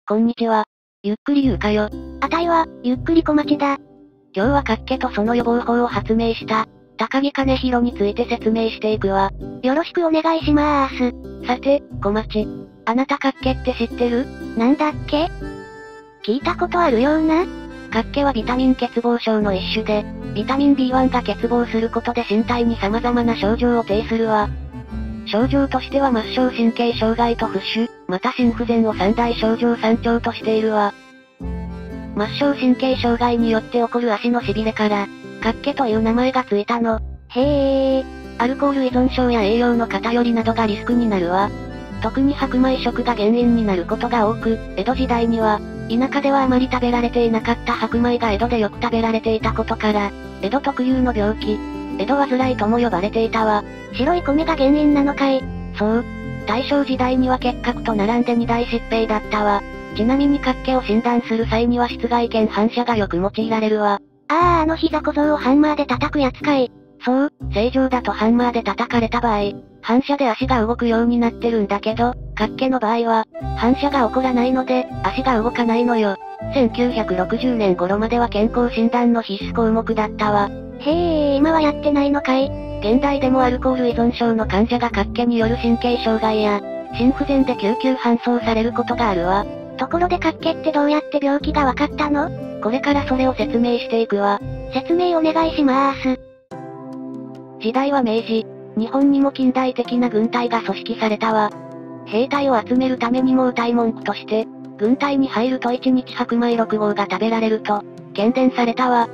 こんにちは。ゆっくり言うかよ。 あたいは、ゆっくり小町だ。 今日は脚気とその予防法を発明した、高木兼弘について説明していくわ。 よろしくお願いしまーす。 さて、小町。あなた脚気って知ってる？ なんだっけ？聞いたことあるような。 脚気はビタミン欠乏症の一種で、ビタミン B1 が欠乏することで身体に様々な症状を呈するわ。症状としては末梢神経障害と浮腫、また心不全を三大症状三長としているわ。末梢神経障害によって起こる足の痺れから、脚気という名前がついたの。 へー。 アルコール依存症や栄養の偏りなどがリスクになるわ。特に白米食が原因になることが多く、江戸時代には、田舎ではあまり食べられていなかった白米が江戸でよく食べられていたことから、江戸特有の病気、江戸患いとも呼ばれていたわ。 白い米が原因なのかい？ そう。大正時代には結核と並んで二大疾病だったわ。ちなみに脚気を診断する際には室外犬反射がよく用いられるわ。 あの膝小僧をハンマーで叩くやつかい。 そう、正常だとハンマーで叩かれた場合、反射で足が動くようになってるんだけど、脚気の場合は、反射が起こらないので、足が動かないのよ。1960年頃までは健康診断の必須項目だったわ。 へー、今はやってないのかい？ 現代でもアルコール依存症の患者が脚気による神経障害や、心不全で救急搬送されることがあるわ。 ところで脚気ってどうやって病気がわかったの？ これからそれを説明していくわ。 説明お願いしまーす。 時代は明治。日本にも近代的な軍隊が組織されたわ。兵隊を集めるためにも謳文句として、軍隊に入ると1日白米6合が食べられると、喧伝されたわ。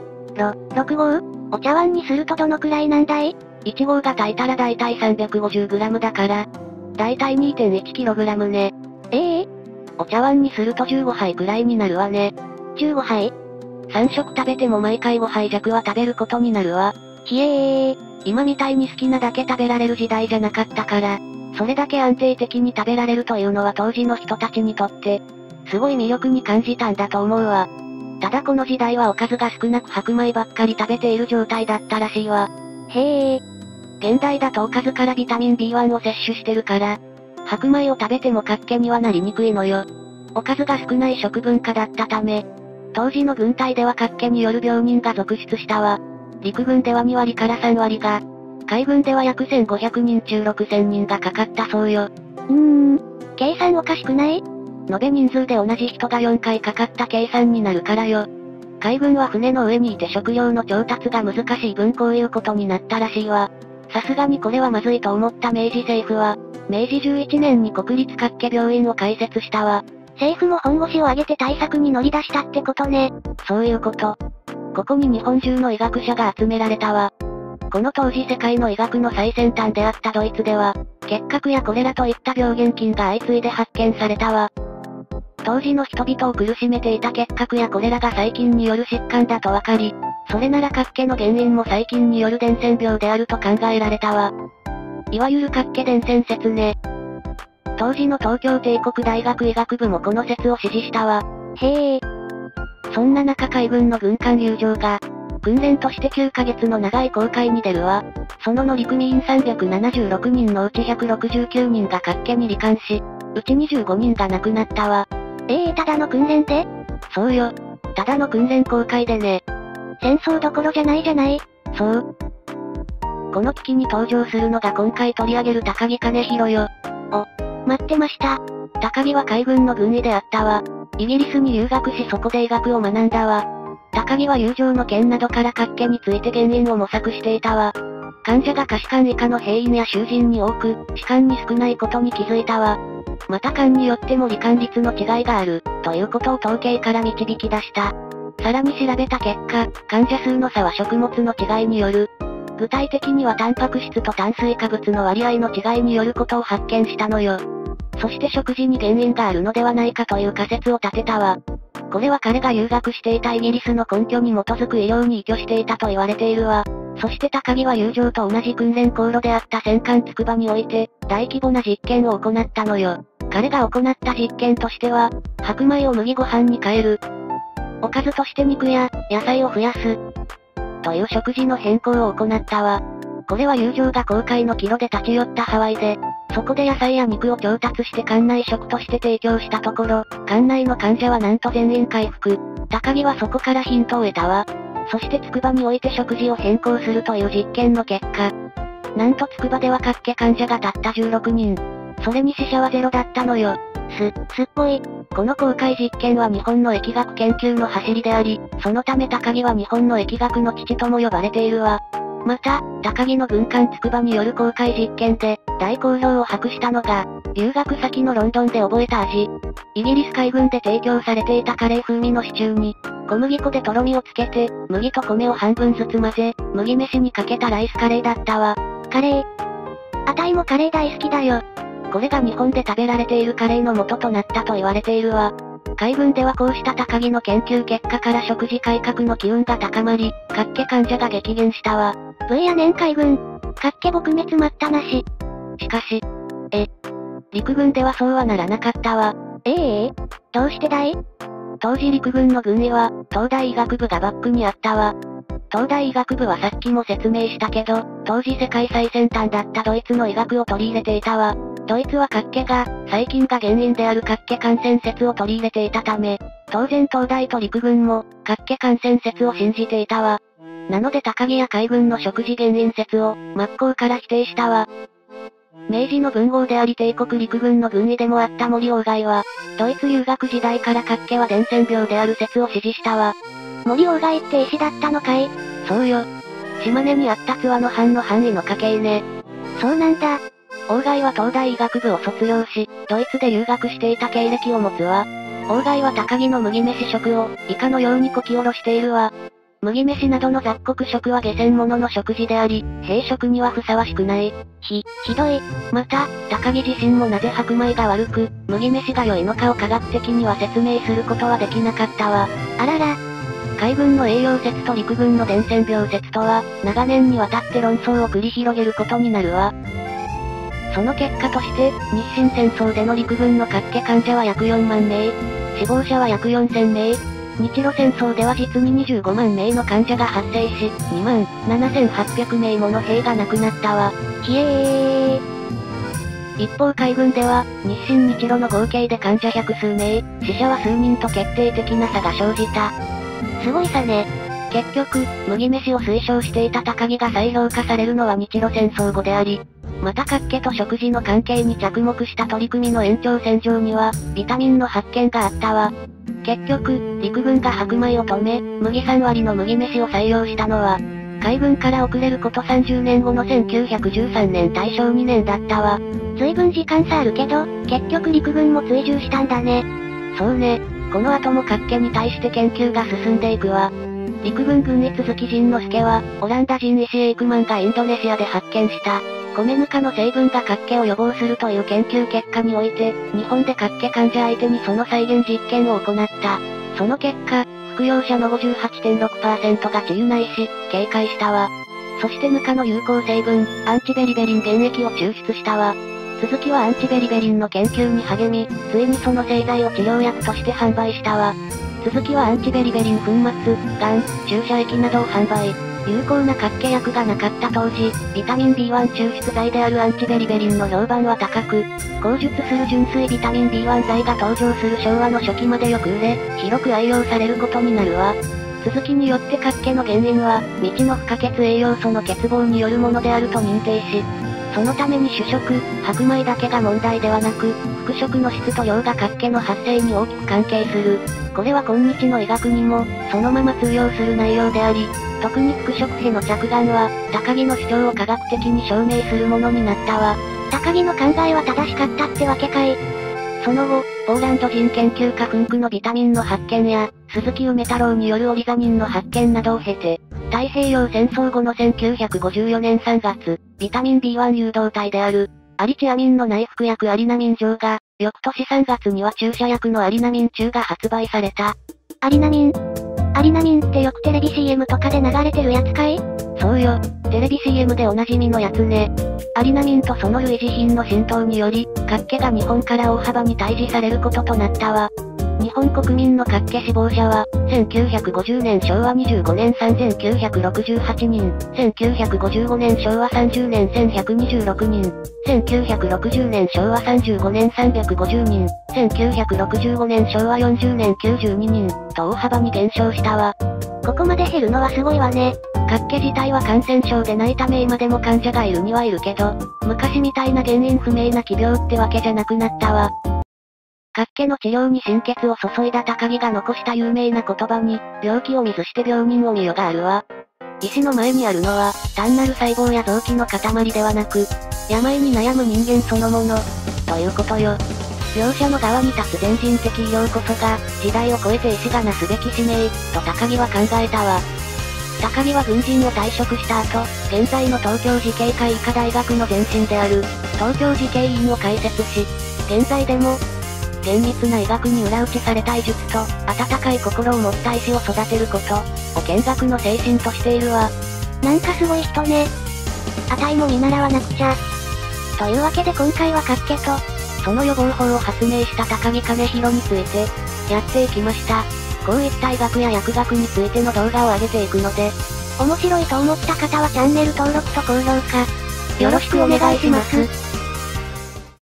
6合？お茶碗にするとどのくらいなんだい？ 1 合が炊いたらだいたい 350g だから、だいたい 2.1kg ね。お茶碗にすると15杯くらいになるわね。 15杯 ？3食食べても毎回5杯弱は食べることになるわ。 ひえー。 今みたいに好きなだけ食べられる時代じゃなかったから、それだけ安定的に食べられるというのは当時の人たちにとって、すごい魅力に感じたんだと思うわ。ただこの時代はおかずが少なく白米ばっかり食べている状態だったらしいわ。 へー。 現代だとおかずからビタミン B1 を摂取してるから、白米を食べても脚気にはなりにくいのよ。おかずが少ない食文化だったため、当時の軍隊では脚気による病人が続出したわ。陸軍では2割から3割が、海軍では約1500人中6000人がかかったそうよ。 計算おかしくない？ 延べ人数で同じ人が4回かかった計算になるからよ。海軍は船の上にいて食料の調達が難しい分こういうことになったらしいわ。さすがにこれはまずいと思った明治政府は、明治11年に国立脚気病院を開設したわ。 政府も本腰を上げて対策に乗り出したってことね。 そういうこと。ここに日本中の医学者が集められたわ。この当時世界の医学の最先端であったドイツでは、結核やコレラといった病原菌が相次いで発見されたわ。当時の人々を苦しめていた結核やコレラが細菌による疾患だとわかり、それなら脚気の原因も細菌による伝染病であると考えられたわ。いわゆる脚気伝染説ね。当時の東京帝国大学医学部もこの説を支持したわ。 へー。 そんな中海軍の軍艦友情が、訓練として9ヶ月の長い航海に出るわ。その乗組員376人のうち169人が脚気に罹患し、うち25人が亡くなったわ。 ただの訓練で？ そうよ。ただの訓練航海でね。 戦争どころじゃないじゃない。 そう。この危機に登場するのが今回取り上げる高木兼弘よ。 待ってました。 高木は海軍の軍医であったわ。イギリスに留学しそこで医学を学んだわ。高木は友情の件などから脚気について原因を模索していたわ。患者が下士官以下の兵員や囚人に多く、士官に少ないことに気づいたわ。また官によっても罹患率の違いがある、ということを統計から導き出した。さらに調べた結果、患者数の差は食物の違いによる。具体的にはタンパク質と炭水化物の割合の違いによることを発見したのよ。そして食事に原因があるのではないかという仮説を立てたわ。これは彼が留学していたイギリスの根拠に基づく医療に依拠していたと言われているわ。そして高木は友情と同じ訓練航路であった戦艦つくばにおいて、大規模な実験を行ったのよ。彼が行った実験としては、白米を麦ご飯に変える。おかずとして肉や野菜を増やす。という食事の変更を行ったわ。これは友情が航海の帰路で立ち寄ったハワイで、 そこで野菜や肉を調達して館内食として提供したところ、館内の患者はなんと全員回復。高木はそこからヒントを得たわ。そして筑波において食事を変更するという実験の結果。なんと筑波では脚気患者がたった16人。それに死者はゼロだったのよ。 すっごい。 この公開実験は日本の疫学研究の走りであり、そのため高木は日本の疫学の父とも呼ばれているわ。また、高木の軍艦筑波による公開実験で、大好評を博したのが、留学先のロンドンで覚えた味。イギリス海軍で提供されていたカレー風味のシチューに、小麦粉でとろみをつけて、麦と米を半分ずつ混ぜ、麦飯にかけたライスカレーだったわ。 カレー。あたいもカレー大好きだよ。 これが日本で食べられているカレーの元となったと言われているわ。海軍ではこうした高木の研究結果から食事改革の機運が高まり、脚気患者が激減したわ。 やねん海軍。脚気撲滅待ったなし。 しかし、陸軍ではそうはならなかったわ。 どうしてだい？ 当時陸軍の軍医は、東大医学部がバックにあったわ。東大医学部はさっきも説明したけど、当時世界最先端だったドイツの医学を取り入れていたわ。ドイツは脚気が、細菌が原因である脚気感染説を取り入れていたため、当然東大と陸軍も、脚気感染説を信じていたわ。なので高木や海軍の食事原因説を、真っ向から否定したわ。明治の文豪であり帝国陸軍の軍医でもあった森鴎外は、ドイツ留学時代から脚気は伝染病である説を支持したわ。 森鴎外って医師だったのかい？ そうよ。島根にあった津和野藩の藩医の家系ね。 そうなんだ。 鴎外は東大医学部を卒業し、ドイツで留学していた経歴を持つわ。鴎外は高木の麦飯食を、以下のようにこき下ろしているわ。麦飯などの雑穀食は下賤者の食事であり、兵食にはふさわしくない。 ひどい。 また、高木自身もなぜ白米が悪く、麦飯が良いのかを科学的には説明することはできなかったわ。 あらら。 海軍の栄養説と陸軍の伝染病説とは、長年にわたって論争を繰り広げることになるわ。その結果として、日清戦争での陸軍の脚気患者は約4万名、死亡者は約4000名、日露戦争では実に25万名の患者が発生し、2万7800名もの兵が亡くなったわ。一方海軍では、日清日露の合計で患者百数名、死者は数人と決定的な差が生じた。 すごい差ね。 結局、麦飯を推奨していた高木が再評価されるのは日露戦争後であり、また脚気と食事の関係に着目した取り組みの延長線上には、ビタミンの発見があったわ。結局、陸軍が白米を止め、麦3割の麦飯を採用したのは、海軍から遅れること30年後の1913年大正2年だったわ。 随分時間差あるけど、結局陸軍も追従したんだね。 そうね。この後も脚気に対して研究が進んでいくわ。陸軍軍医鈴木仁之助は、オランダ人医師エイクマンがインドネシアで発見した、米ぬかの成分が脚気を予防するという研究結果において、日本で脚気患者相手にその再現実験を行った。その結果、服用者の 58.6% が治癒ないし、軽快したわ。そしてぬかの有効成分、アンチベリベリン原液を抽出したわ。鈴木はアンチベリベリンの研究に励み、ついにその製剤を治療薬として販売したわ。鈴木はアンチベリベリン粉末、がん、注射液などを販売。有効な脚気薬がなかった当時、ビタミン B1 抽出剤であるアンチベリベリンの評判は高く、口述する純粋ビタミン B1 剤が登場する昭和の初期までよく売れ、広く愛用されることになるわ。鈴木によって脚気の原因は、未知の不可欠栄養素の欠乏によるものであると認定し、そのために主食、白米だけが問題ではなく、副食の質と量が脚気の発生に大きく関係する。これは今日の医学にも、そのまま通用する内容であり、特に副食への着眼は、高木の主張を科学的に証明するものになったわ。 高木の考えは正しかったってわけかい。 その後、ポーランド人研究家フンクのビタミンの発見や、鈴木梅太郎によるオリザニンの発見などを経て、太平洋戦争後の1954年3月、ビタミン B1 誘導体である、アリチアミンの内服薬アリナミン錠が、翌年3月には注射薬のアリナミン中が発売された。 アリナミンってよくテレビ CM とかで流れてるやつかい？ そうよ。テレビ CM でおなじみのやつね。アリナミンとその類似品の浸透により、脚気が日本から大幅に退治されることとなったわ。 日本国民の脚気死亡者は、1950年昭和25年3968人、1955年昭和30年1126人、1960年昭和35年350人、1965年昭和40年92人、と大幅に減少したわ。 ここまで減るのはすごいわね。 脚気自体は感染症でないため今でも患者がいるにはいるけど、昔みたいな原因不明な奇病ってわけじゃなくなったわ。脚気の治療に心血を注いだ高木が残した有名な言葉に、病気を見ずして病人を見よがあるわ。医師の前にあるのは、単なる細胞や臓器の塊ではなく、病に悩む人間そのもの、ということよ。病者の側に立つ全人的医療こそが、時代を超えて医師がなすべき使命、と高木は考えたわ。高木は軍人を退職した後、現在の東京慈恵会医科大学の前身である、東京慈恵院を開設し、現在でも、厳密な医学に裏打ちされた医術と、温かい心を持った医師を育てること、を見学の精神としているわ。 なんかすごい人ね。あたいも見習わなくちゃ。というわけで今回は脚気と、 その予防法を発明した高木兼弘について、やっていきました。こういった医学や薬学についての動画を上げていくので、 面白いと思った方はチャンネル登録と高評価、よろしくお願いします。